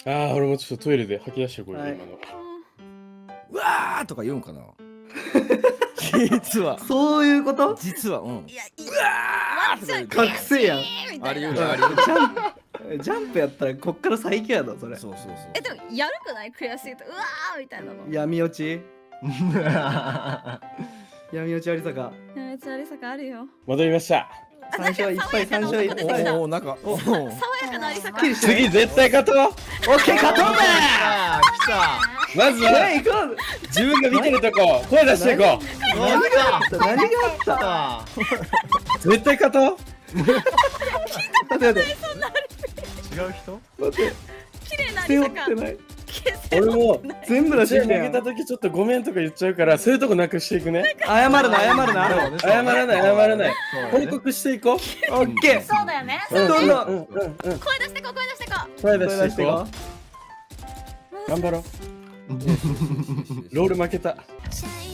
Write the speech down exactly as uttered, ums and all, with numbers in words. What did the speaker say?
ああ、俺もちょっとトイレで吐き出してこいよ、今の。 うわーとか言うんかな。実はそういうこと？ 実はうん。 いや、いうわーとか言って覚醒やん。 ありみたいな。 得るあり得る。 ジャンプジャンプやったらこっから最強やぞそれ。 そうそうそう。 え、でもやるくない？悔しいとうわーみたいなの。 闇落ち闇落ちありさか。 めっちゃありさかあるよ。 戻りました。 山椒はいっぱい、山椒はいっぱい。 おおなんかおお。 爽やかなありさか。 次絶対勝とう。 オッケー、勝とうぜ。 来た。 まずははい行こう。 自分が見てるとこ声出していこ何があった？何があった？ う。絶対勝とう。 待って待って違う人？ 待って。 綺麗なあ背りさか。 負ってない。 俺も全部出して手投げきたやん。 た時ちょっとごめんとか言っちゃうからそういうとこなくしていくね。 謝るな、謝るな。 謝らない謝らない。報報告していこう。 オッケー。 そうだよね。 うんどんどんうんうんうん。 声出してこ、声出してこ。 声出声出してていしいここう。頑張ろう。ロール負けた。 シャイ